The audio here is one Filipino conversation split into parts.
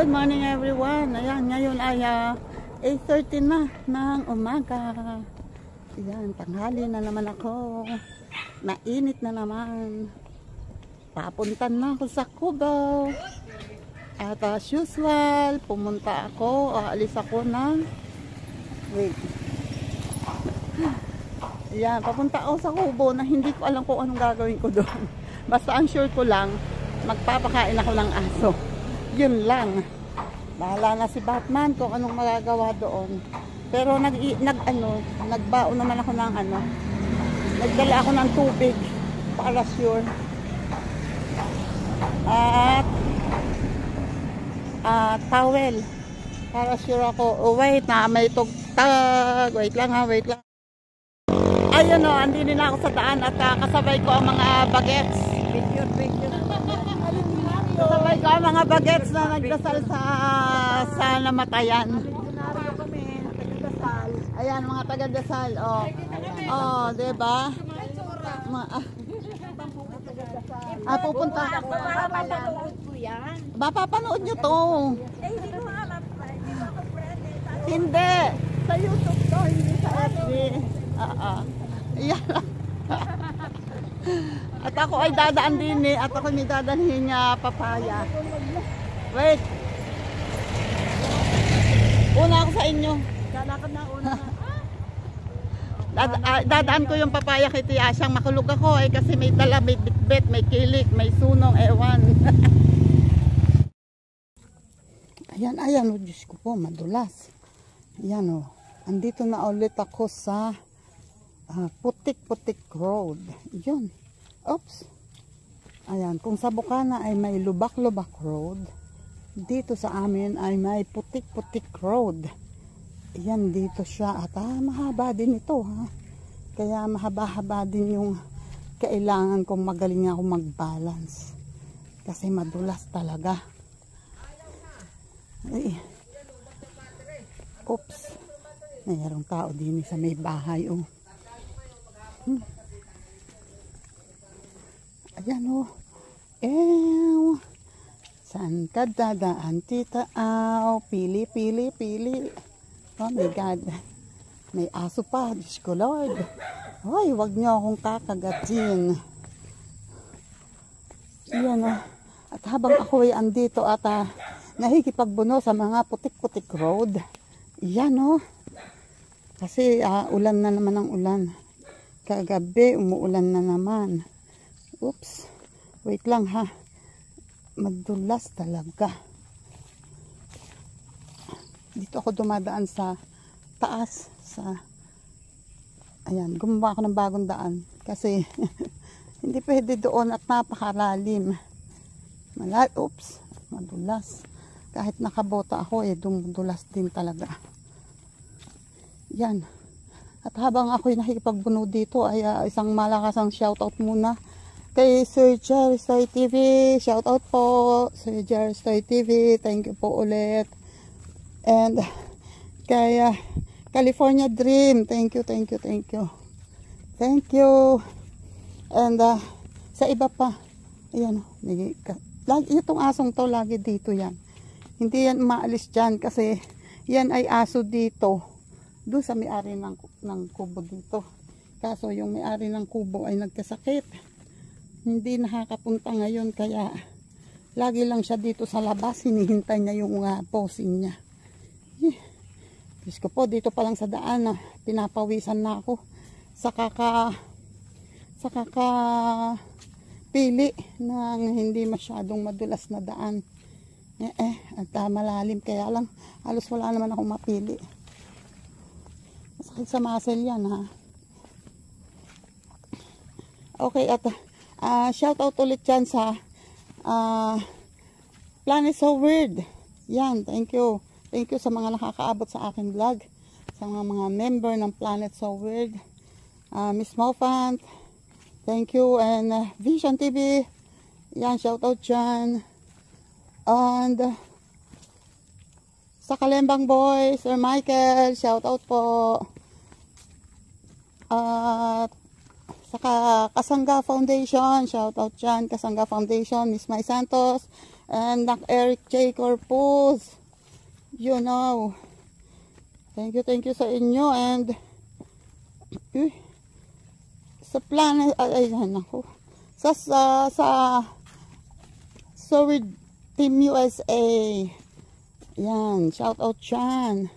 Good morning everyone. Ayan, ngayon ay 8:30 na ng umaga. Ayan, tanghali na naman ako. Mainit na naman. Papunta na ako sa Cubao. At as usual, pumunta ako. Aalis ako ng Ayan, papunta ako sa Cubao na hindi ko alam kung anong gagawin ko doon. Basta ang sure ko lang, magpapakain ako ng aso. Yun lang. Bahala na si Batman kung anong magagawa doon. Pero nagbaon naman ako ng nagdala ako ng tubig para sure. At towel para sure ako. Oh, wait na, may tugtag. Wait lang. Ayun o, andini na ako sa daan at kasabay ko ang mga bagets. Kasabay ko ang mga bagets na nagdasal sa namatayan. Ayan, mga taga-dasal. Oh, diba? Pupunta. Mapapanood nyo to. Hindi. Sa YouTube to, hindi sa FB. Ayan. At ako ay dadaan din at ako may dadalhin niya papaya. Wait. Una ako sa inyo. Lalakad na una. Dadaan ko yung papaya kay Tia Asyang. Makulog ako kasi may dala, may bitbit, may kilik, may sunong, ewan. Ayan, oh, Diyos ko po, madulas. Ayan o, andito na ulit ako sa Putik-Putik Road. Yun. Oops. Ayan, kung sa Bukana ay may Lubak-Lubak Road, dito sa amin ay may Putik-Putik Road. Ayan, dito siya. At mahaba din ito, ha. Kaya mahaba-haba din yung kailangan kong magaling ako mag-balance. Kasi madulas talaga. Ay. Oops. Mayroong tao din sa may bahay, oh. Ayan, oh. Saan ka dadaan, tita? Pili. Oh my God. May aso pa. Diyos ko, Lord. Hoy, wag niyo akong kakagatin. Ayan, oh. At habang ako ay andito at nakikipagbuno sa mga Putik-Putik Road. Ayan, oh. Kasi ulan na naman ang ulan. Kagabi, umuulan na naman. Oops. Wait lang, ha. Madulas talaga. Dito ako dumadaan sa taas. Ayan, gumawa ako ng bagong daan. Kasi, hindi pwede doon at napakalalim. Oops. Madulas. Kahit nakabota ako, dumudulas din talaga. Yan. At habang ako'y nakikipagbuno dito ay isang malakasang shoutout muna kay Sir Jerry Stoy TV. Shoutout po Sir Jerry Stoy TV. Thank you po ulit. And kay California Dream. Thank you. And sa iba pa. Ayan. Itong asong to lagi dito yan. Hindi yan maalis dyan kasi yan ay aso dito. Doon sa may-ari ng kubo dito. Kaso yung may-ari ng kubo ay nagkasakit. Hindi nakakapunta ngayon kaya lagi lang siya dito sa labas. Hinihintay niya yung posing niya. Diyos ko po, dito pa lang sa daan pinapawisan na ako sa kakapili ng hindi masyadong madulas na daan. At malalim kaya lang halos wala naman akong mapili. Masakit sa muscle yan, ha. Okay, at shout out ulit dyan sa Planet So Weird. Yan, thank you. Thank you sa mga nakakaabot sa aking vlog. Sa mga member ng Planet So Weird. Miss Mofant, thank you. And Vision TV. Yan, shout out dyan. And sa Kalembang Boy, Sir Michael, shout out po. At sa Kasangga Foundation, shout out dyan, Kasangga Foundation, Miss May Santos, And Eric J. Corpus. You know. Thank you sa inyo. And sa Planet, ayan ako. Sa Solid Team USA. Yan, shout out dyan.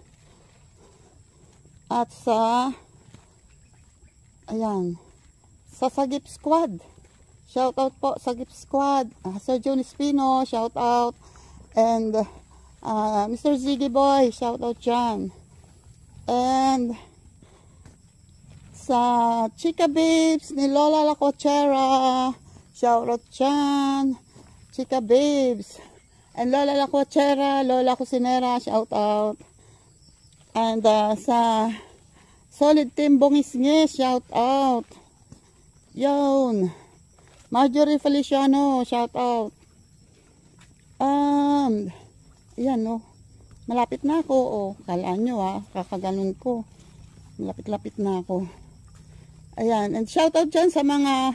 At sa ayan, sa Sagip Squad. Shout out po Sagip Squad. Sir John Espino, shout out. And Mr. Ziggy Boy, shout out dyan. And sa Chica Babes ni Lola La Cochera, shout out dyan. Chica Babes. And Lola La Cochera, Lola Cusinera, shout out. And sa Solid Team Bongisnge, shout out. Yun. Marjorie Feliciano, shout out. Ayan no. Malapit na ako. Oh, kalaan nyo kakaganon ko. Malapit-lapit na ako. Ayan. And shout out dyan sa mga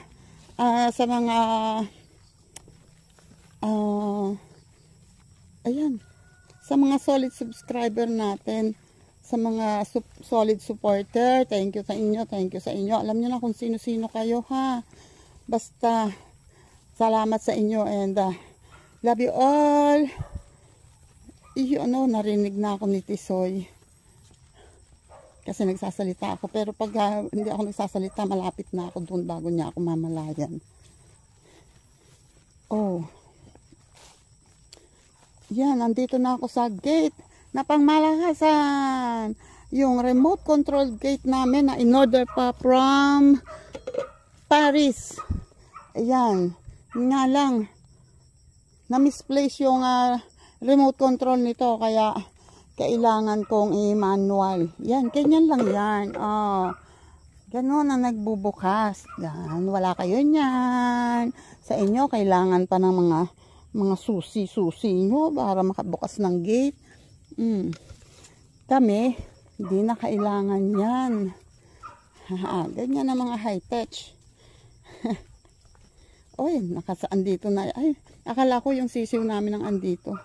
ayan. Sa mga solid subscriber natin. Sa mga solid supporter. Thank you sa inyo. Thank you sa inyo. Alam nyo na kung sino-sino kayo ha. Basta salamat sa inyo and love you all. Narinig na ako ni Tisoy. Kasi nagsasalita ako. Pero pag hindi ako nagsasalita, malapit na ako doon bago niya ako mamalayan. Oh. Yan, nandito na ako sa gate na pangmalakasan. Yung remote control gate namin na in-order pa from Paris. Ayan. Nga lang, na-misplace yung remote control nito. Kaya, kailangan kong i-manual. Yan, ganyan lang yan. Ganon ang nagbubukas. Yan, wala kayo niyan. Sa inyo, kailangan pa ng mga susi nyo para makabukas ng gate. Kami, hindi na kailangan yan. Ganyan ang mga high-tech. Oy, nakasaan dito na. Ay, akala ko yung sisiw namin ang andito.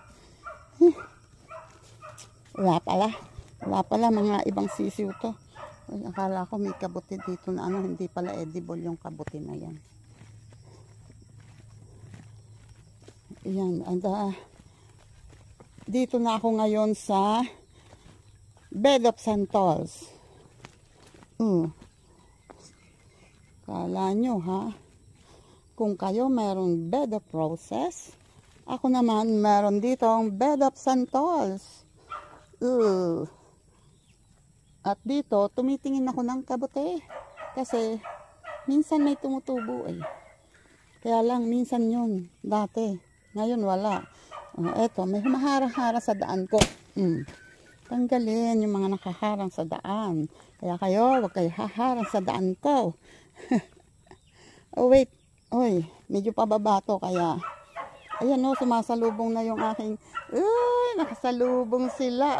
Wala pala mga ibang sisiw to. Ay, akala ko may kabuti dito na hindi pala edible yung kabuti na yan. Ayan, and dito na ako ngayon sa Bed of Santols. Kala nyo ha, kung kayo meron Bed of Roses, ako naman meron dito ang Bed of Santols. At dito, tumitingin ako ng kabote. Kasi, minsan may tumutubo Kaya lang, minsan yun, dati. Ngayon, wala. Eto, may humaharang-harang sa daan ko. Tanggalin yung mga nakaharang sa daan. Kaya kayo, huwag kayo haharang sa daan ko. Oh, wait. Oy, medyo pababa to, kaya... Ayan sumasalubong na yung aking... nakasalubong sila,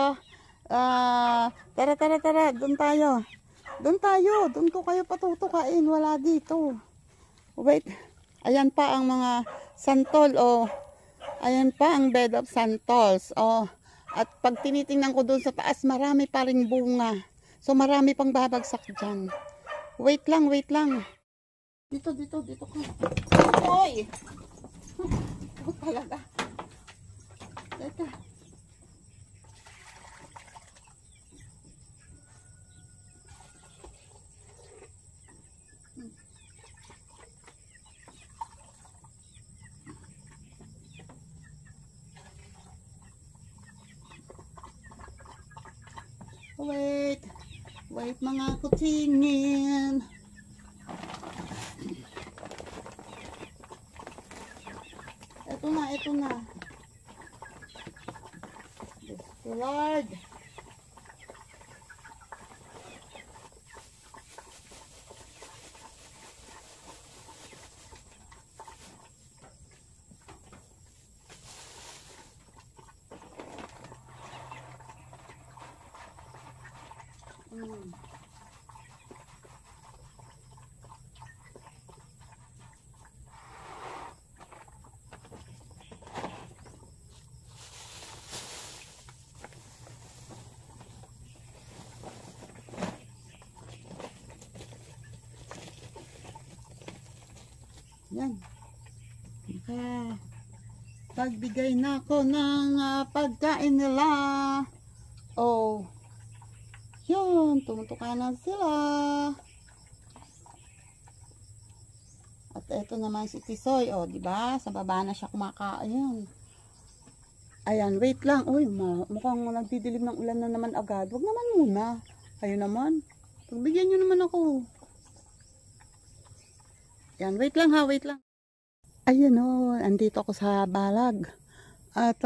Tara, doon tayo. Doon ko kayo patutukain, wala dito. Wait, ayan pa ang mga santol, Ayan pa ang Bed of Santols, At pag tinitingnan ko doon sa taas, marami pa ring bunga. So, marami pang babagsak dyan. Wait lang. Dito ka. Hoy! Talaga. Teka. Wait mga kutingin. Ito na. Lord. Yan. Pagbigay na ako ng pagkain nila. Oh. Yun, tumutukan na sila. At eto naman si Tisoy, oh, di ba? Sa baba na siya kumakain. Ayan, wait lang. Uy, mukhang nagdidilim ng ulan na naman agad. Wag naman muna. Kayo naman. Pagbigyan nyo naman ako. Ayan, wait lang ha, wait lang. Ayan o, andito ako sa balag. At,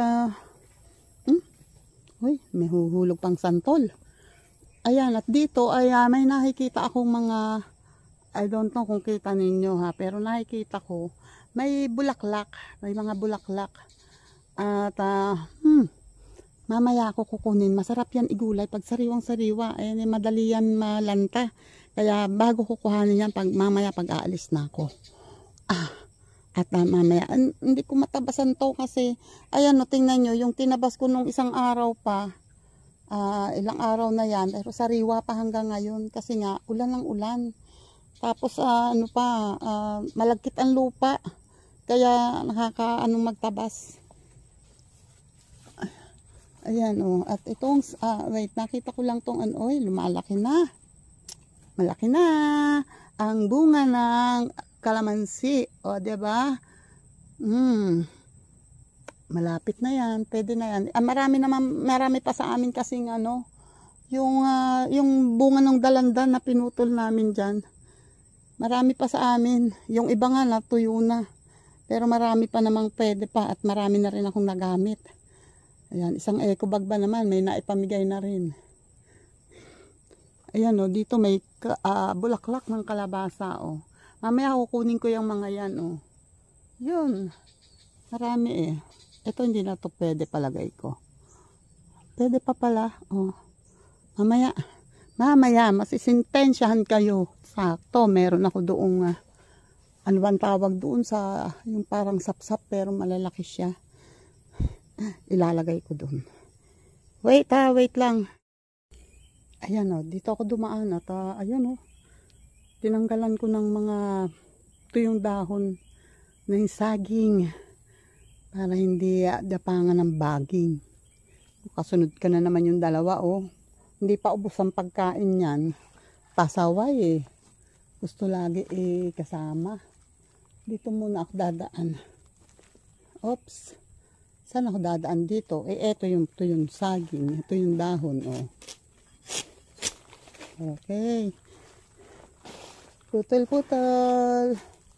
uy, may huhulog pang santol. Ayan, at dito ay may nakikita akong mga, I don't know kung kita ninyo ha, pero nakikita ko, may bulaklak, may mga bulaklak. At, mamaya ako kukunin. Masarap yan igulay pag sariwang-sariwa. Ayan, madali yan malanta. Kaya bago kukuhanin yan, mamaya pag aalis na ako. At mamaya, hindi ko matabasan to kasi, ayan no, tingnan nyo, yung tinabas ko nung isang araw pa, ilang araw na yan, pero sariwa pa hanggang ngayon kasi nga, ulan ng ulan. Tapos, malagkit ang lupa, kaya magtabas. Ayan o, at itong, wait, nakita ko lang tong lumalaki na. Malaki na ang bunga ng kalamansi. O, diba? Malapit na yan. Pwede na yan. Marami pa sa amin kasing yung bunga ng dalandan na pinutol namin dyan. Marami pa sa amin. Yung iba nga natuyo na. Pero marami pa namang pwede pa at marami na rin akong nagamit. Ayan, isang eco bag ba naman, may naipamigay na rin. Ayan o, dito may bulaklak ng kalabasa o. Mamaya kukunin ko yung mga yan o. Yun, marami eh. Ito hindi na to pwede palagay ko. Pwede pa pala o. Mamaya, masisintensyahan kayo. Sakto, meron ako doong, ano bang tawag doon sa, yung parang sapsap pero malalaki siya. Ilalagay ko doon. Wait lang. Ayan o, dito ako dumaan at ayan o. Tinanggalan ko ng mga tuyong dahon ng saging para hindi dapangan ng baging. Kasunod ka na naman yung dalawa o. Hindi pa ubos ang pagkain yan. Pasaway eh. Gusto lagi kasama. Dito muna ako dadaan. Oops. Saan ako dadaan dito? Eto yung tuyong saging. Ito yung dahon o. Okay. Putol.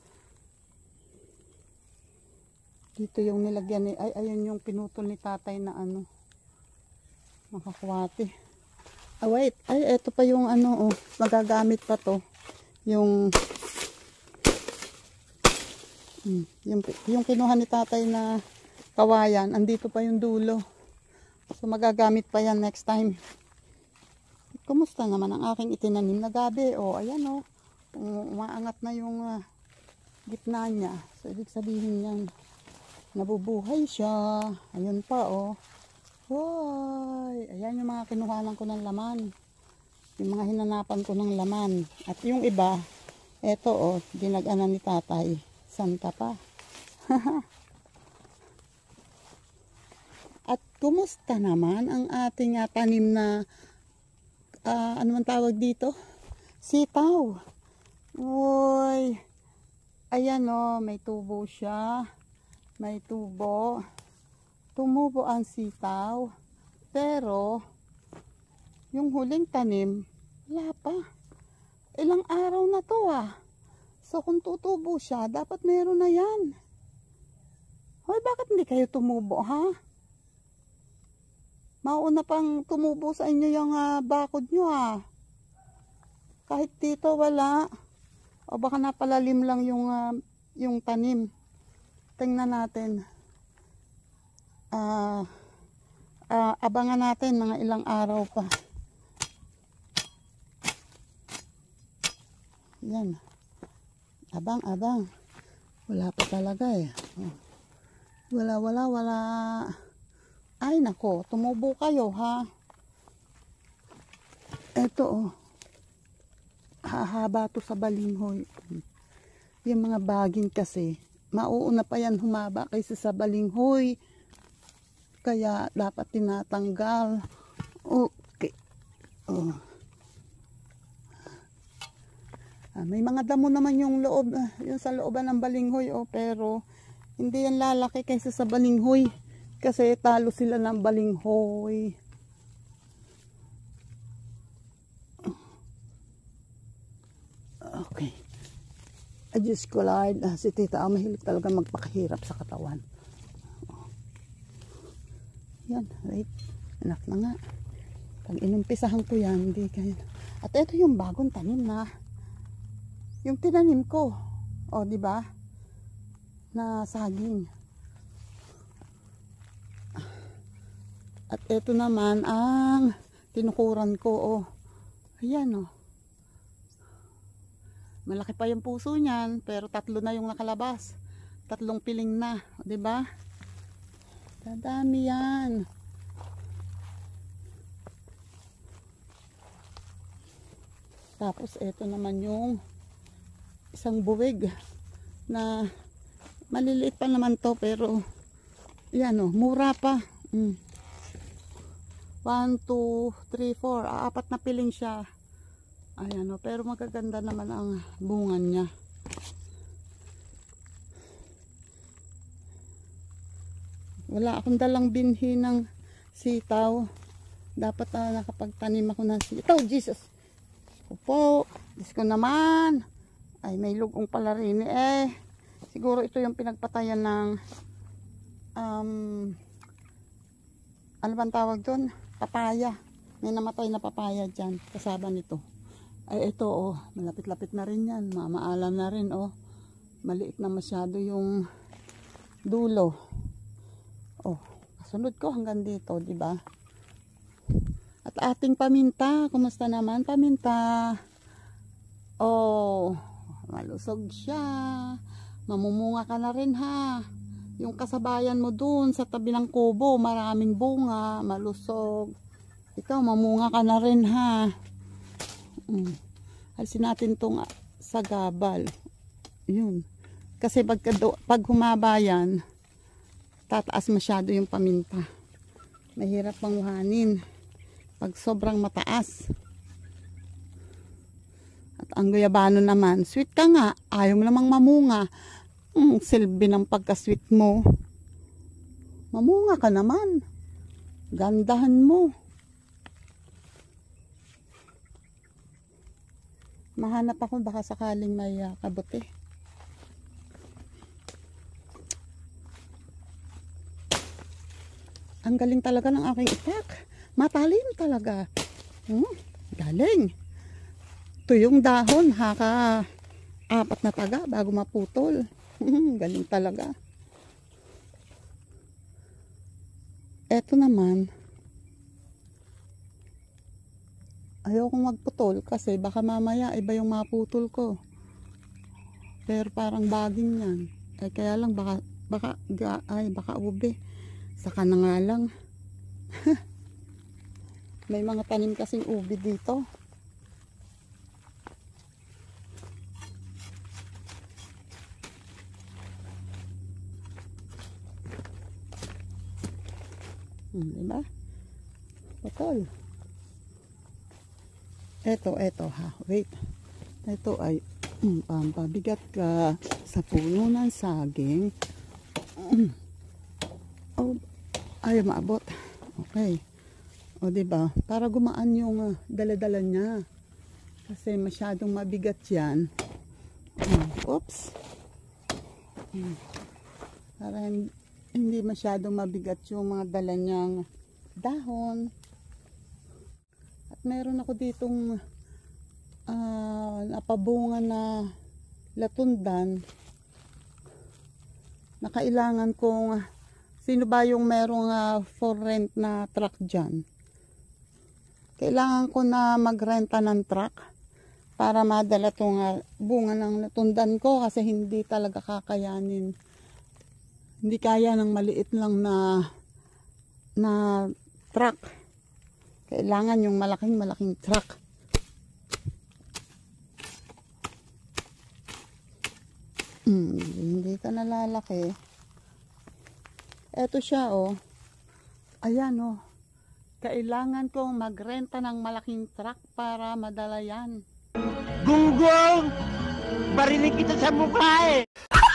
Dito yung nilagyan ni, ayun yung pinutol ni tatay na makakwate. Wait. Eto pa yung magagamit pa to. Yung kinuha ni tatay na kawayan. Andito pa yung dulo. So magagamit pa yan next time. Kumusta naman ang aking itinanim na gabi? O, ayan o. Umaangat na yung gitna niya. So, ibig sabihin yan, nabubuhay siya. Ayun pa o. Hoy! Ayan yung mga kinuhanan ko ng laman. Yung mga hinanapan ko ng laman. At yung iba, eto o, dinag-anan ni tatay. Santa pa. At kumusta naman ang ating tanim na ano man tawag dito? Sitaw. Uy. Ayan o, may tubo siya. May tubo. Tumubo ang sitaw. Pero, yung huling tanim, wala pa. Ilang araw na to So, kung tutubo siya, dapat meron na yan. Hoy, bakit hindi kayo tumubo, ha? Mauna pang tumubo sa inyo yung bakod nyo Kahit dito wala. O baka napalalim lang yung tanim. Tingnan natin. Abangan natin mga ilang araw pa. Yan. Abang. Wala pa talaga eh. Wala. Ay nako, tumubo kayo ha. Eto Hahaba to sa balimhoy. Yung mga baging kasi, mauuna pa yan humaba kaysa sa balinghoy. Kaya dapat tinatanggal. Okay. Oh. May mga damo naman yung loob, yung sa looban ng balinghoy, pero hindi yan lalaki kaysa sa balinghoy. Kasi talo sila ng balinghoy. Okay. Diyos ko Lord, si Tita mahilig talaga magpakahirap sa katawan. Yan, right. Anak na nga. Pag inumpisahan ko yan, hindi kaya. At ito yung bagong tanim na yung tinanim ko. O, di ba? Na saging. At ito naman ang tinukuran ko. Ayan, malaki pa yung puso niyan, pero 3 na yung nakalabas. 3 piling na, 'di ba? Dadami yan. Tapos ito naman yung isang buwig na maliliit pa naman to, pero yan mura pa. 1, 2, 3, 4, 4 na piling siya. Ayan pero magaganda naman ang bunga niya. Wala akong dalang binhi ng sitaw. Dapat nakapagtanim ako ng sitaw. Jesus! Opo! Diyos ko naman! Ay, may lugong pala rin siguro ito yung pinagpatayan ng ano bang tawag doon? Papaya. May namatay na papaya dyan. Kasama nito. Ay ito malapit-lapit na rin yan. Mamaalam na rin maliit na masyado yung dulo. Kasunod ko hanggang dito, di ba? At ating paminta, kumusta naman paminta? Malusog siya. Mamumunga ka na rin ha. Yung kasabayan mo dun sa tabi ng kubo, maraming bunga, malusog. Ikaw, mamunga ka na rin ha. Alisin natin tong sagabal. Yun. Kasi pag humaba yan, tataas masyado yung paminta. Mahirap panguhanin pag sobrang mataas. At ang guyabano naman, sweet ka nga. Ayaw mo namang mamunga. Silbi ng pagka-sweet mo. Mamunga ka naman. Gandahan mo. Mahanap ako baka sakaling may kabote. Ang galing talaga ng aking itak. Matalim talaga. Galing. Ito yung dahon. 4 na taga bago maputol. Galing talaga. Eto naman. Ayokong magputol kasi baka mamaya iba yung maputol ko. Pero parang baging yan. Kaya lang baka ube. Saka na nga lang. May mga tanim kasing ube dito. Diba? Putol. Eto ha. Wait. Ito ay pampabigat ka sa puno ng saging. Ayaw maabot. Okay. Diba? Para gumaan yung dala-dala niya. Kasi masyadong mabigat yan. Oops. Para hindi masyadong mabigat yung mga dala niyang dahon. At meron ako ditong napabunga na latundan na kailangan kong sino ba yung merong for rent na truck dyan. Kailangan ko na magrenta ng truck para madala itong bunga ng latundan ko kasi hindi talaga kakayanin. Hindi kaya ng maliit lang na truck. Kailangan yung malaking truck. Hindi ka nalalaki. Eto siya, oh. Ayan, oh. Kailangan kong magrenta ng malaking truck para madala yan. Gunggong! Barinig kita sa mukha eh!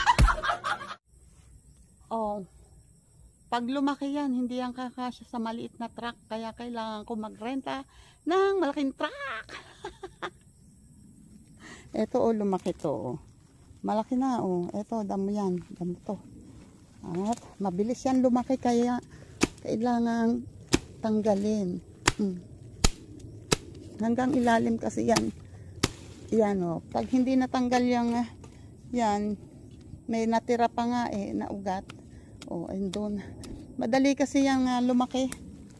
Oh. Pag lumaki yan, hindi yan kakasya sa maliit na truck. Kaya kailangan kong magrenta ng malaking truck. Eto, oh, lumaki to, oh. Malaki na, oh. Eto, damo yan. Damo to. At mabilis yan lumaki, kaya kailangan tanggalin. Hanggang ilalim kasi yan. Yan, oh. Pag hindi natanggal yung yan, may natira pa nga eh, na ugat. Oh, and doon. Madali kasi yung lumaki.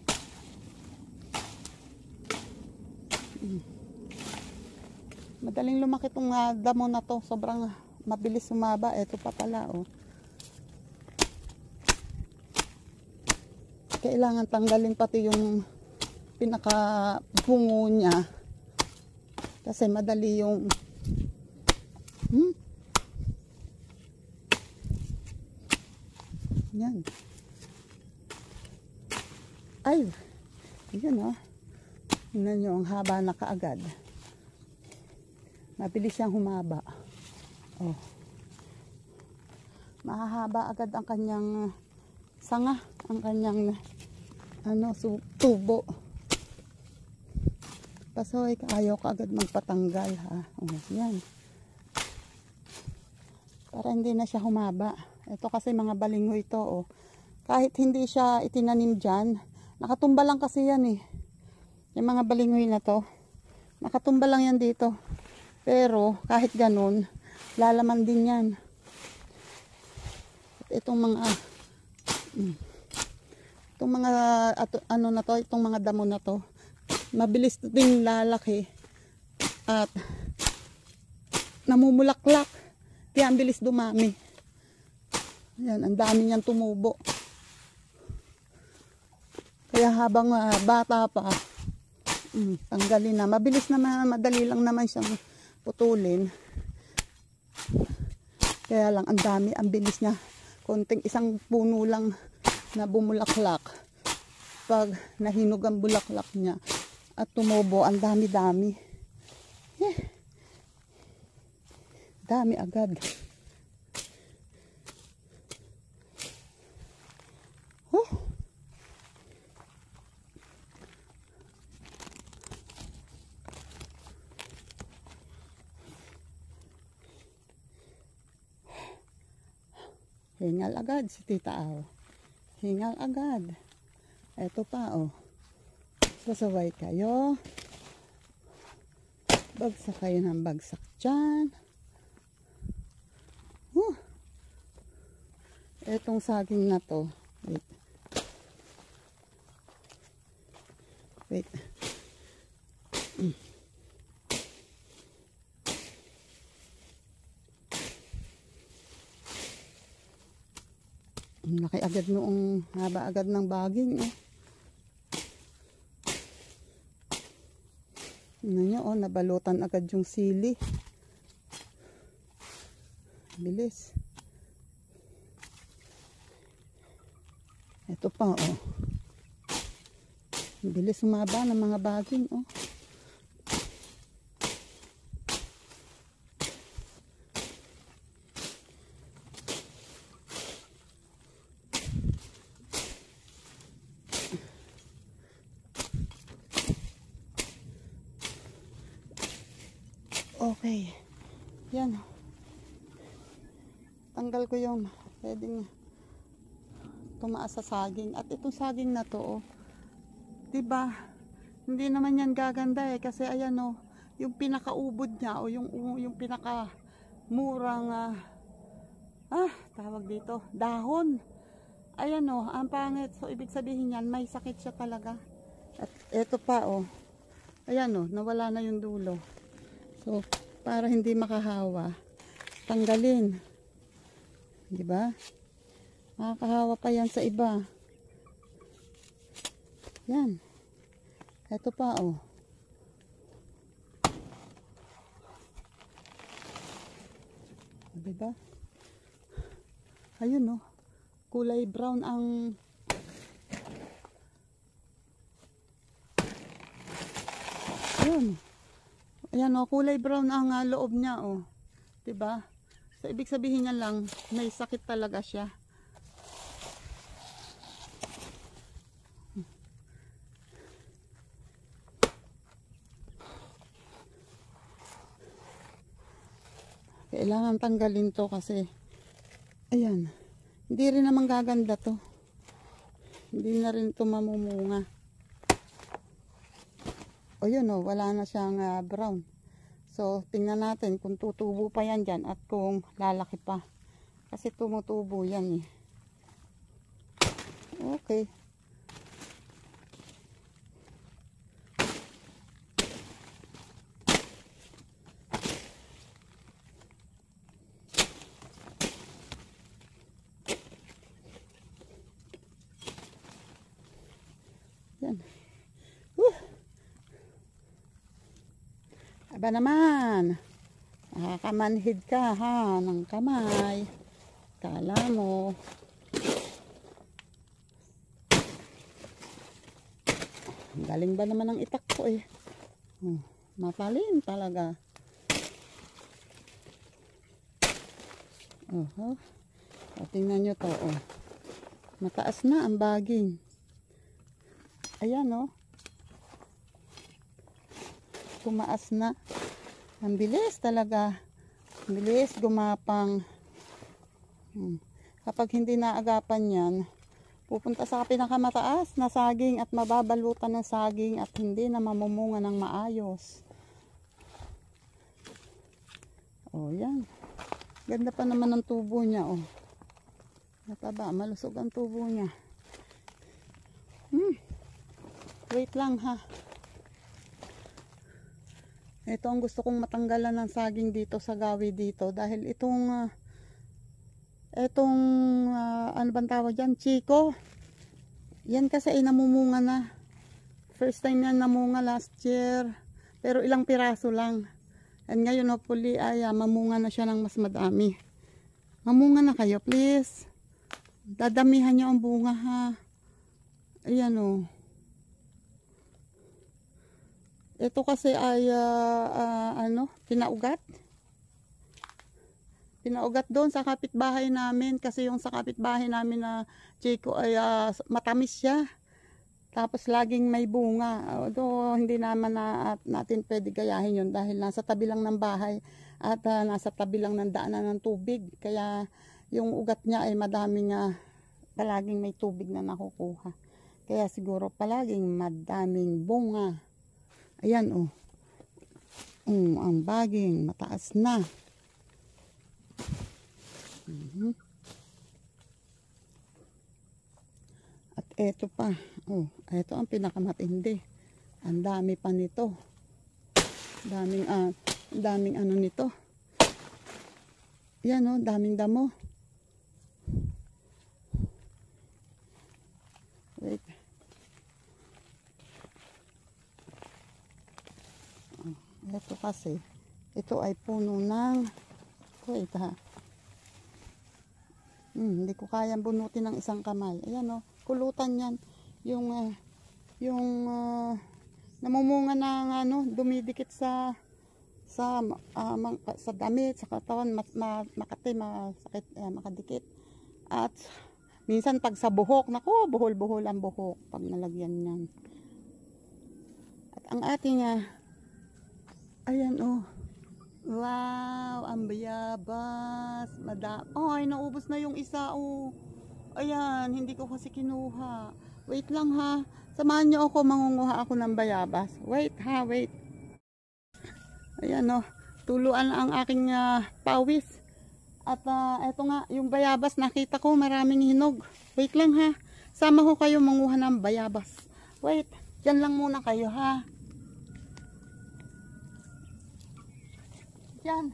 Madaling lumaki itong damo na to. Sobrang mabilis sumaba. Ito pa pala, oh. Kailangan tanggalin pati yung pinaka-bungo niya. Kasi madali yung yan. Ay, yun, oh. Tingnan nyo, ang haba na kaagad. Mabilis siyang humaba. Oh. Mahahaba agad ang kanyang sanga, ang kanyang tubo. Pasoy, ayaw ka agad magpatanggal, ha. Oh, yan. Para hindi na siya humaba. Ito kasi mga balingoy ito, oh. Kahit hindi siya itinanim dyan, nakatumba lang kasi yan, eh. Yung mga balingoy na to, nakatumba lang yan dito. Pero kahit ganun, lalaman din yan. At itong mga ano na to, itong mga damo na to, mabilis din lalaki at namumulaklak, kaya ang bilis dumami. Yan, ang dami niyang tumubo. Kaya habang bata pa, tanggalin na. Mabilis naman, madali lang naman siyang putulin. Kaya lang ang dami, ang bilis niya. Konting isang puno lang na bumulaklak. Pag nahinog ang bulaklak niya at tumubo, ang dami-dami. Dami agad. Hingal agad si Tita Aw. Hingal agad. Eto pa, oh. Sasaway kayo. Bagsak kayo ng bagsak dyan. Etong saging na to. Wait. Wait. Laki agad noong haba agad ng baging, eh. Tingnan nyo, oh, nabalutan agad yung sili. Bilis. Ito pa, oh. Bilis sumaba ng mga baging, oh. Okay. Yan. Tanggal ko yung pwedeng tumaas sa saging. At itong saging na to, oh, diba, hindi naman yan gaganda, eh. Kasi ayan, oh, yung pinakaubod niya, o yung pinakamurang tawag dito, dahon. Ayan, oh, ang pangit. So ibig sabihin yan, may sakit siya talaga. At eto pa, oh. Ayan, oh, nawala na yung dulo. So, para hindi makahawa, tanggalin. Diba? Makakahawa pa yan sa iba. Yan. Ito pa, oh. Diba? Ayun oh. Kulay brown ang ayun. Ayan oh, kulay brown ang loob niya oh. 'Di ba? So ibig sabihin niya lang may sakit talaga siya. Kailangan tanggalin to kasi ayan, hindi rin naman gaganda to. Hindi na rin to mamumunga. O yun o, wala na siyang brown. So tingnan natin kung tutubo pa yan dyan at kung lalaki pa. Kasi tumutubo yan eh. Okay. Yan. Aba naman. Nakakamanhid ka ha ng kamay. Kala mo. Galing ba naman ang itak ko eh. Matalim talaga. Tingnan nyo to oh. Mataas na ang baging. Ayan oh. Tumaas na. Ang bilis talaga. Ang bilis gumapang. Kapag hindi naagapan yan, pupunta sa pinakamataas na saging at mababalutan ng saging at hindi na mamumunga ng maayos. Oh, yan. Ganda pa naman ng tubo niya oh. Mataba, malusog ang tubo niya. Wait lang ha. Ito ang gusto kong matanggalan ng saging dito sa gawi dito dahil itong ano bang tawag dyan? Chico. Yan kasi ay namumunga na. First time yan namunga last year. Pero ilang piraso lang. And ngayon hopefully ay mamunga na siya ng mas madami. Mamunga na kayo please. Dadamihan niyo ang bunga ha. Ayan o. Ito kasi ay pinaugat. Pinaugat doon sa kapitbahay namin kasi yung sa kapitbahay namin na Chico ay matamis siya. Tapos laging may bunga. Although hindi naman natin pwede gayahin yun dahil nasa tabi lang ng bahay at nasa tabi lang ng daanan ng tubig. Kaya yung ugat niya ay madaming palaging may tubig na nakukuha. Kaya siguro palaging madaming bunga. Ayan oh. Ang baging mataas na. At eto pa. Oh, eto ang pinakamatindi. Ang dami pa nito. Daming ano nito. Yan oh, daming damo. Wait. Ito kasi, ito ay puno ng, wait ha, hindi ko kayang bunutin ng isang kamay. Ayan o, kulutan yan, yung namumunga ng dumidikit sa damit, sa katawan, makati, masakit, makadikit. At minsan pag sa buhok, nako, buhol-buhol ang buhok pag nalagyan yan. At ang ating ayan oh. Wow, ang bayabas. Ay, naubos na yung isa oh. Ayan, hindi ko kasi kinuha. Wait lang ha. Samahan niyo ako, mangunguha ako ng bayabas. Wait ha, wait. Ayan oh. Tuluan ang aking pawis. At eto nga, yung bayabas nakita ko maraming hinog. Wait lang ha. Sama ko kayo manguha ng bayabas. Wait, dyan lang muna kayo ha. Yan.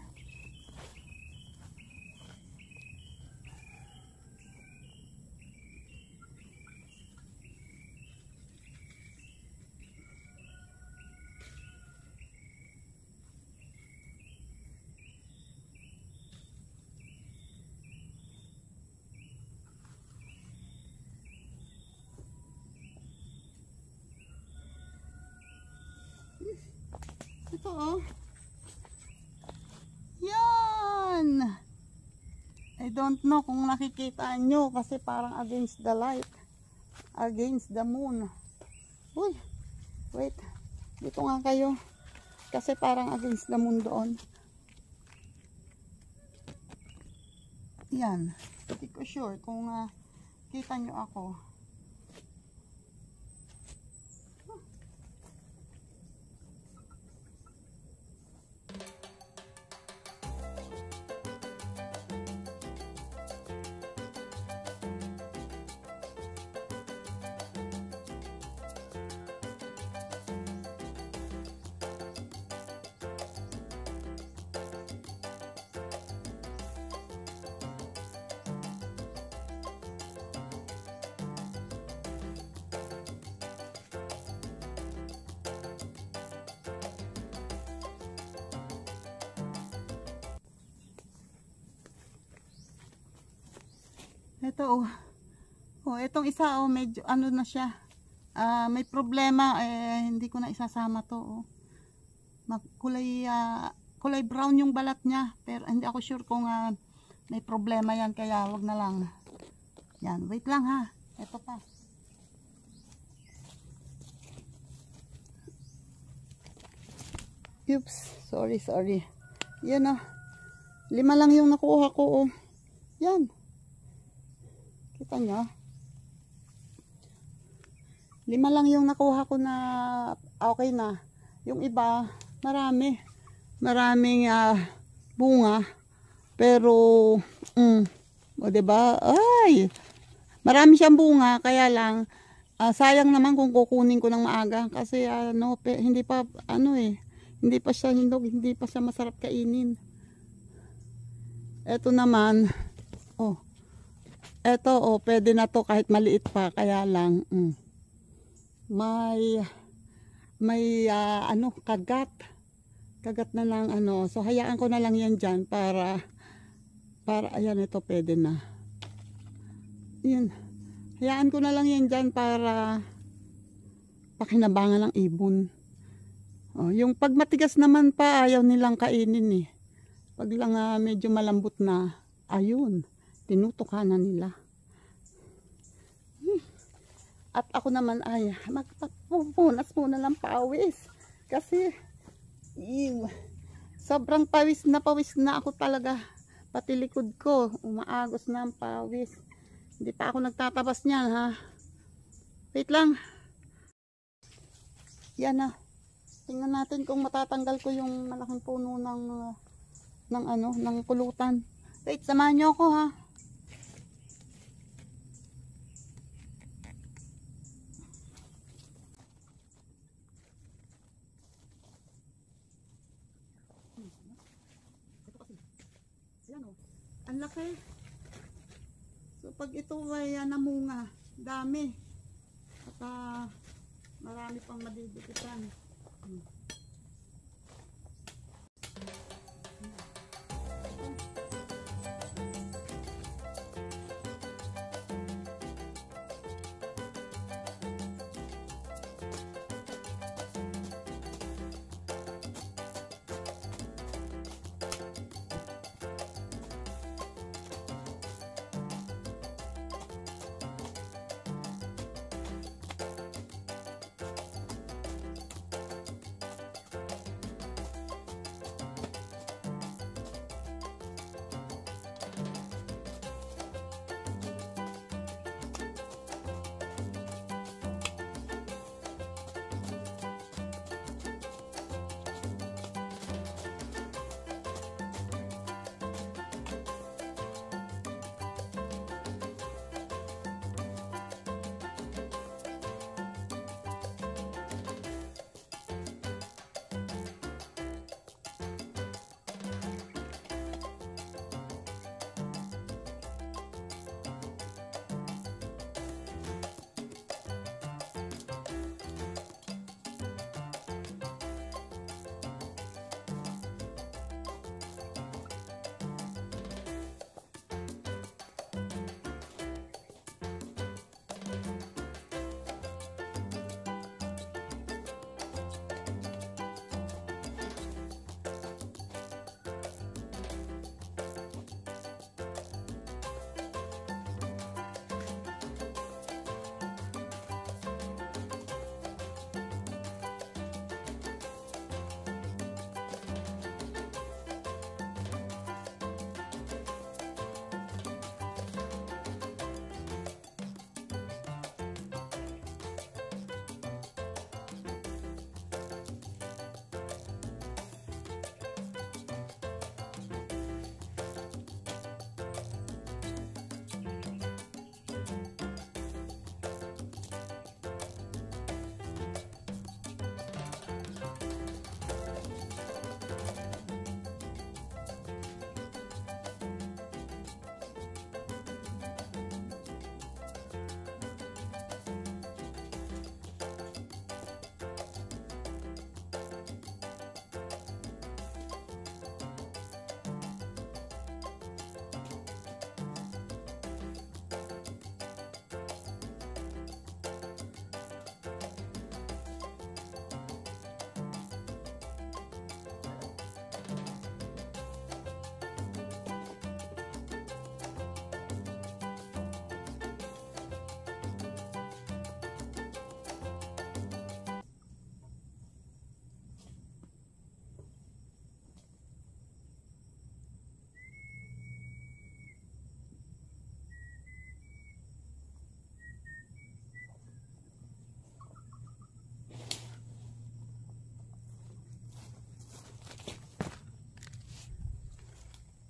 Ito oh. Yan. I don't know kung nakikita nyo kasi parang against the light. Against the moon. Uy. Wait. Dito nga kayo. Kasi parang against the moon doon. Yan. Hindi ko sure kung kita nyo ako. Ito oh. Oh, itong isa oh, medyo ano na siya. May problema hindi ko na isasama to oh. Kulay brown yung balat niya, pero hindi ako sure kung may problema yan kaya wag na lang. Yan, wait lang ha. Ito pa. Oops, sorry. Yan oh. 5 lang yung nakuha ko oh. Yan. Kita nyo? 5 lang yung nakuha ko na okay na. Yung iba, maraming bunga. Pero, o diba? Ay! Marami siyang bunga, kaya lang, sayang naman kung kukunin ko ng maaga. Kasi, hindi pa siya masarap kainin. Ito naman, eto pwede na to kahit maliit pa, kaya lang may kagat na lang so hayaan ko na lang yan dyan para ayan, ito pwede na yan, hayaan ko na lang yan dyan para pakinabangan ng ibon. Yung pag matigas naman pa ayaw nilang kainin pag lang medyo malambot na, ayun, tinutukanan nila. At ako naman ay magpapunas muna ng pawis. Kasi sobrang pawis na ako talaga. Pati likod ko, umaagos na ang pawis. Hindi pa ako nagtatabas niyan ha. Wait lang. Yan na. Tingnan natin kung matatanggal ko yung malaking puno ng pulutan. Wait, samahan niyo ako ha. Ang laki. So pag ito ay namunga, dami. At marami pang madidikitan.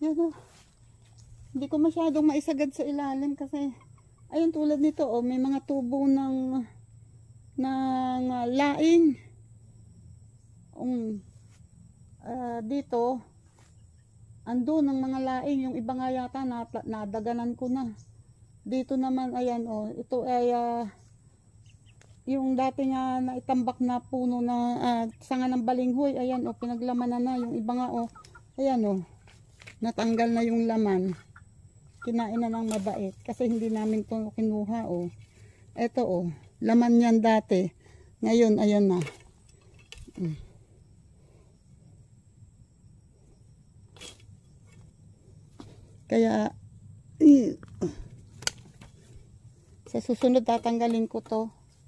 Yan o. Hindi ko masyadong maisagad sa ilalim kasi ayun tulad nito oh, may mga tubo ng laing. Dito andun ng mga laing, yung iba nga yata nadaganan ko na. Dito naman ayan oh, ito ay yung dati nga naitambak na puno na sanga ng balinghoy, ayan oh, pinaglamanan na. Yung iba nga oh, ayan oh, natanggal na yung laman, kinain na ng mabait kasi hindi namin to kinuha oh. Eto oh, laman yan dati, ngayon ayan na. Kaya sa susunod tatanggalin ko to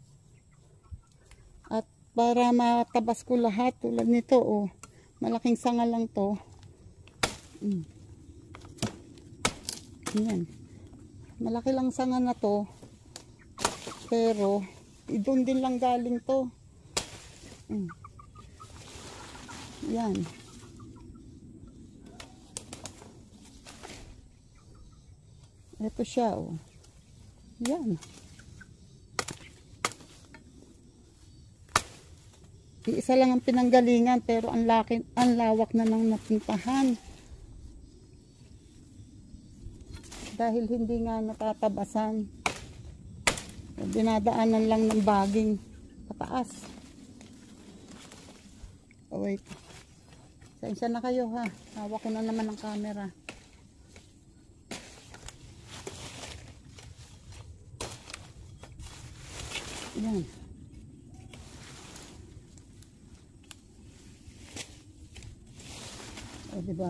at para matabas ko lahat tulad nito oh, malaking sanga lang to. Yan, malaki lang sanga na to pero doon din lang galing to. Yan. Ito siya oh. Yan. Isa lang ang pinanggalingan pero ang lawak na ng napuntahan. Dahil hindi nga natatabasan. Dinadaanan lang ng baging pataas. Oh wait. Sensya na kayo ha. Hawak ko na naman ang camera. Yan. O diba?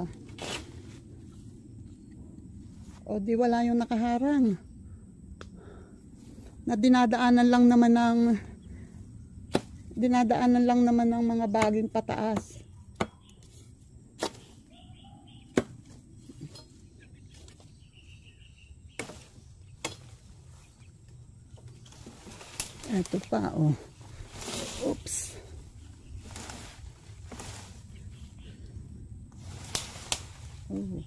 O di wala yung nakaharang. Na dinadaanan lang naman ng mga baging pataas. Ito pa oh. Oops. Oh.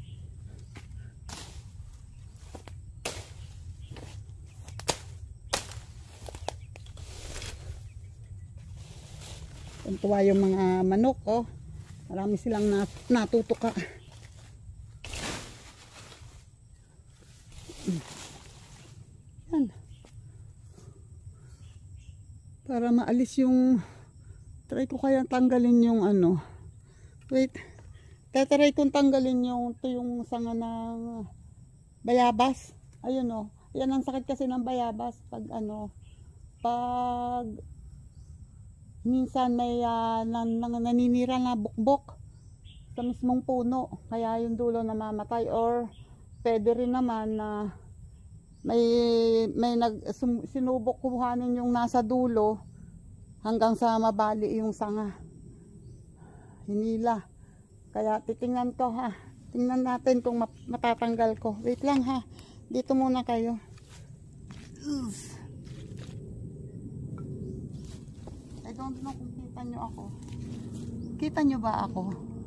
Tuntua yung mga manok oh. Marami silang natutuka. Yan. Para maalis yung, try ko kaya tanggalin yung ano. Wait. Tatry kong tanggalin yung sanga ng bayabas. Ayun oh. Yan ang sakit kasi ng bayabas pag ano, pag minsan may naninira na bukbok sa mismong puno, kaya yung dulo namamatay. Or pwede rin naman na sinubok kuhanin yung nasa dulo hanggang sa mabali yung sanga, hinila. Kaya titingnan ko ha, tingnan natin kung matatanggal ko. Wait lang ha, dito muna kayo. I don't know kung kita nyo ako. Kita nyo ba ako?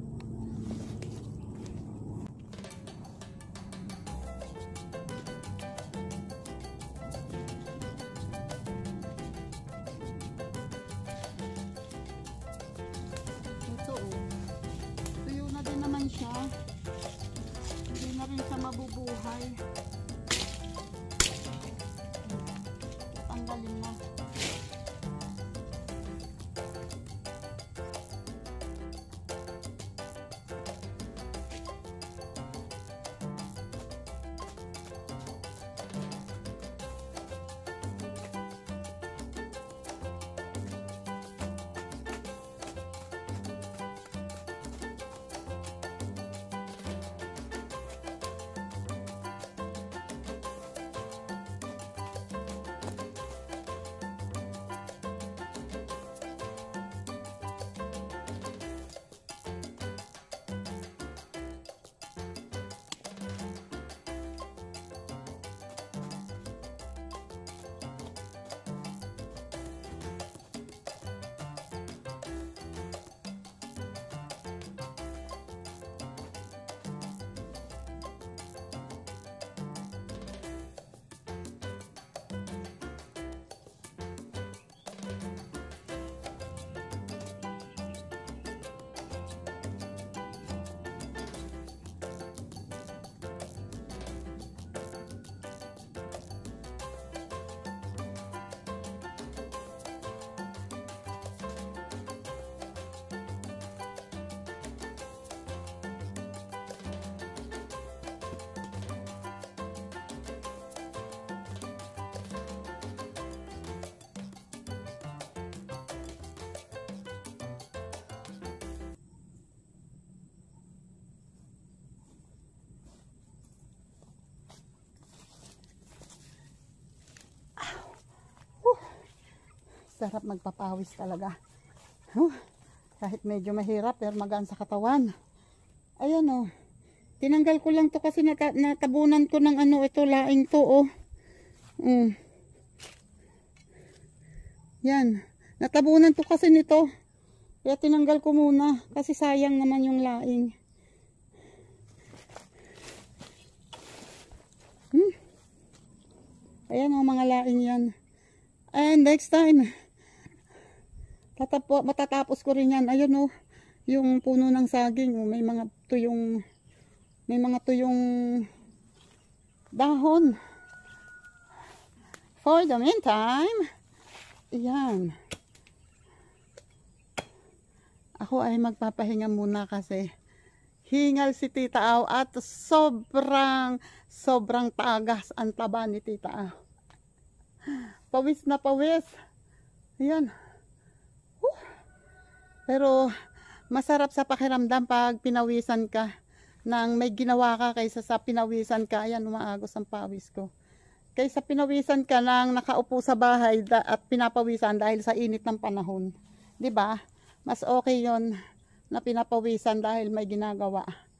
Ito oh. Tuyo na din naman siya. Hindi na rin siya mabubuhay. Tanggalin na. Sarap magpapawis talaga. Kahit medyo mahirap pero magaan sa katawan. Ayan oh. Tinanggal ko lang to kasi natabunan ko ng ano ito, laing to oh. Yan. Natabunan to kasi nito. Kaya tinanggal ko muna kasi sayang naman yung laing. Ayan o, mga laing yan. And next time, matatapos ko rin yan. Ayun o, yung puno ng saging. May mga tuyong dahon. For the meantime, yan. Ako ay magpapahinga muna kasi hingal si Tita Aw at sobrang tagas ang taba ni Tita Aw. Pawis na pawis. Ayan. Pero masarap sa pakiramdam pag pinawisan ka nang may ginawa ka kaysa sa pinawisan ka. Ayan, umaagos ang pawis ko. Kaysa pinawisan ka nang nakaupo sa bahay at pinapawisan dahil sa init ng panahon. 'Di ba? Mas okay 'yon na pinapawisan dahil may ginagawa.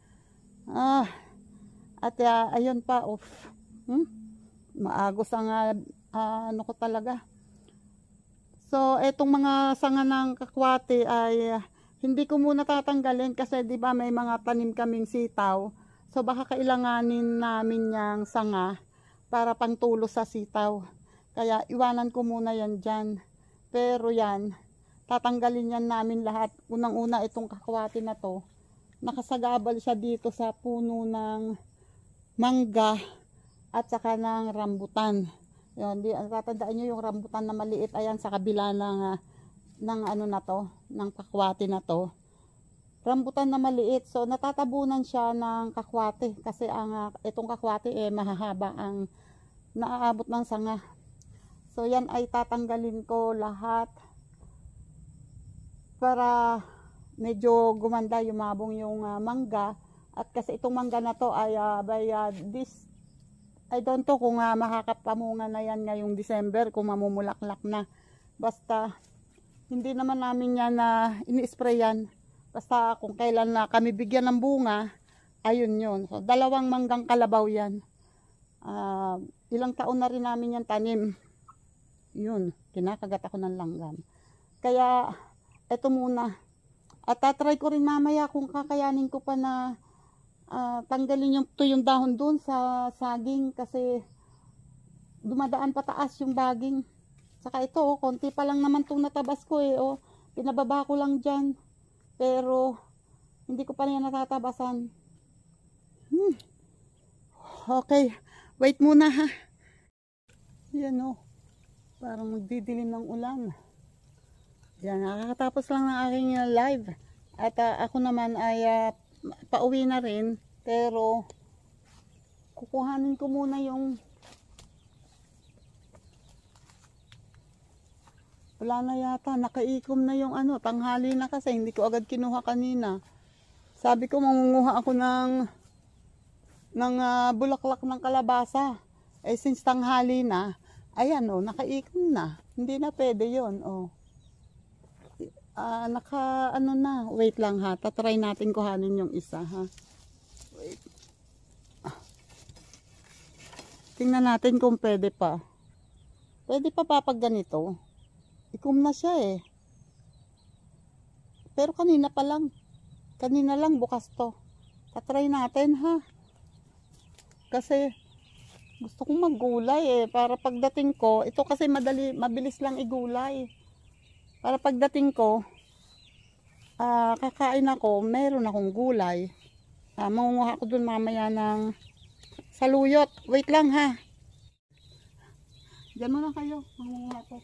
At ayun pa, maagos ang ano ko talaga. So, etong mga sanga ng kakwate ay hindi ko muna tatanggalin kasi 'di ba may mga tanim kaming sitaw. So, baka kailanganin namin yang sanga para pangtulo sa sitaw. Kaya iwanan ko muna yan dyan. Pero yan, tatanggalin yan namin lahat. Unang-una itong kakwate na to, nakasagabal siya dito sa puno ng mangga at saka ng rambutan. Yun, tatandaan nyo yung rambutan na maliit, ayan sa kabila ng ano na to, ng kakwate na to. Rambutan na maliit, so natatabunan siya ng kakwate kasi itong kakwate mahahaba ang naaabot ng sanga. So yan ay tatanggalin ko lahat para medyo gumanda, yumabong yung mangga. At kasi itong mangga na to ay I don't know kung makakapamunga na yan ngayong December, kung mamumulaklak na. Basta hindi naman namin yan ini-spray yan. Basta kung kailan na kami bigyan ng bunga, ayun yun. So 2 manggang kalabaw yan. Ilang taon na rin namin yan tanim. Yun, kinakagat ako ng langgam. Kaya eto muna. At tatry ko rin mamaya kung kakayanin ko pa na tanggalin yung dahon dun sa saging kasi dumadaan pataas yung baging. Saka ito, konti pa lang naman itong natabas ko pinababa ko lang dyan. Pero hindi ko pa yan natatabasan. Okay, wait muna ha. Yan parang magdidilim ng ulan. Yan, nakakatapos lang ng aking live. At ako naman ay pauwi na rin, pero kukuhanin ko muna yung wala na yata, nakaikom na yung tanghali na kasi hindi ko agad kinuha kanina. Sabi ko mangunguha ako ng bulaklak ng kalabasa. Since tanghali na, ayan nakaikom na. Hindi na pwede yun wait lang ha, tatry natin kuhanin yung isa ha. Wait. Tingnan natin kung pwede pa. Pwede pa pag ganito. Ikum na siya pero kanina lang bukas to. Tatry natin ha. Kasi gusto kong maggulay para pagdating ko, ito kasi mabilis lang igulay. Para pagdating ko, kakain ako, meron akong gulay. Mangunguha ako dun mamaya ng saluyot. Wait lang ha. Diyan muna kayo, mangunguha ako.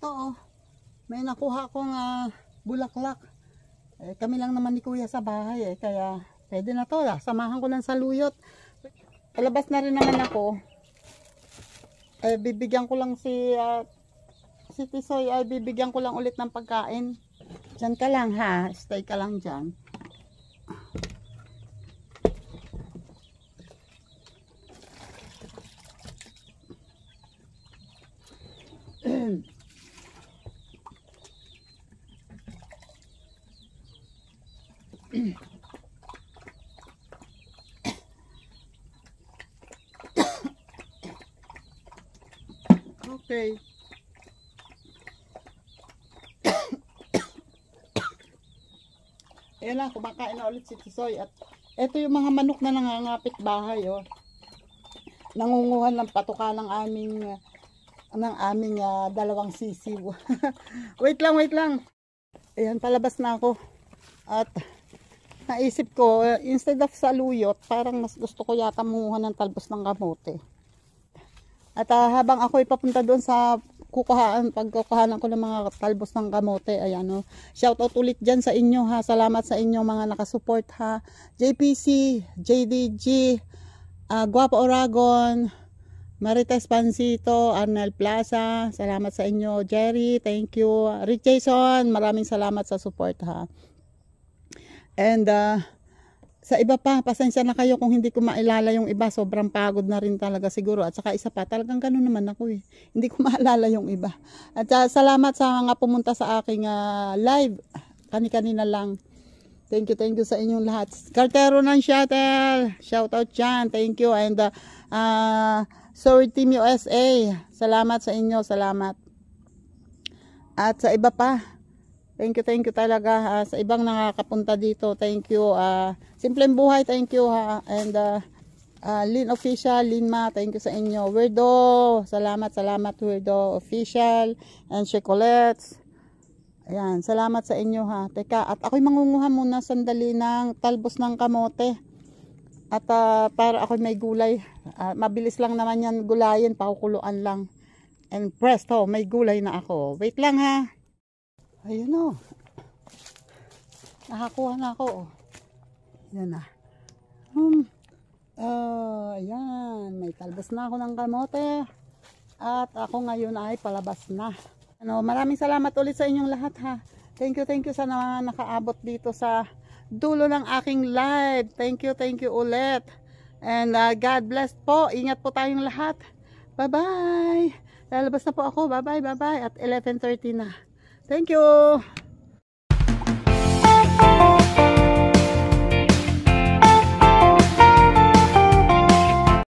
ito oh. May nakuha akong bulaklak. Kami lang naman ni Kuya sa bahay kaya pwede na to. Samahan ko lang sa luyot. Palabas na rin naman ako. Bibigyan ko lang si Tisoy, bibigyan ko lang ulit ng pagkain. Diyan ka lang ha. Stay ka lang dyan. Okay. Ayan na, kumakain na ulit si Tisoy. At eto yung mga manok na nangangapit bahay oh. Nangunguhan ng patuka ng aming dalawang sisiw. Wait lang. Ayan, palabas na ako. At naisip ko, instead of sa luyot, parang mas gusto ko yata munguhan ng talbos ng kamote. At habang ako ipapunta doon sa pagkukuhanan ko ng mga talbos ng kamote, ayan o. Shoutout ulit dyan sa inyo ha. Salamat sa inyo mga nakasupport ha. JPC, JDG, Guapo Oragon, Marites Pansito, Arnel Plaza, salamat sa inyo. Jerry, thank you. Rick Jason, maraming salamat sa support ha. And sa iba pa, pasensya na kayo kung hindi ko maalala yung iba. Sobrang pagod na rin talaga siguro. At saka isa pa, talagang ganun naman ako eh. Hindi ko maalala yung iba. At salamat sa mga pumunta sa aking live. Kani-kanina lang. Thank you sa inyong lahat. Cartero ng Shuttle. Shout out dyan. Thank you. And Sorry Team USA. Salamat sa inyo. Salamat. At sa iba pa. Thank you talaga sa ibang nakakapunta dito. Thank you. Simpleng Buhay, thank you ha. And Lin Official, Linma, thank you sa inyo. Weirdo, salamat Weirdo Official. And Chocolate. Ayan, salamat sa inyo ha. Teka, at ako'y mangunguha muna sandali ng talbos ng kamote. At para ako'y may gulay. Mabilis lang naman yan gulayin, pakukuluan lang. And presto, may gulay na ako. Wait lang ha. Ayun o. Nakakuha na ako. Yan na. Ayan. May talbos na ako ng kamote. At ako ngayon ay palabas na. Maraming salamat ulit sa inyong lahat ha. Thank you sa nakaabot dito sa dulo ng aking live. Thank you ulit. And God bless po. Ingat po tayong lahat. Bye-bye. Lalabas na po ako. Bye-bye. At 11:30 na. Thank you.